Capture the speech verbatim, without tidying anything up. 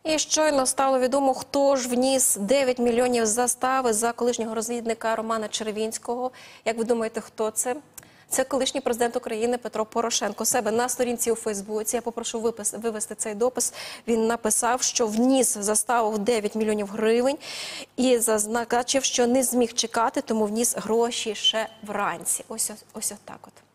І щойно стало відомо, хто ж вніс дев'ять мільйонів застави за колишнього розвідника Романа Червінського. Як ви думаєте, хто це? Це колишній президент України Петро Порошенко. Себе на сторінці у Фейсбуці, я попрошу випис, вивести цей допис, він написав, що вніс заставу в дев'ять мільйонів гривень і зазначив, що не зміг чекати, тому вніс гроші ще вранці. Ось, ось, ось отак от.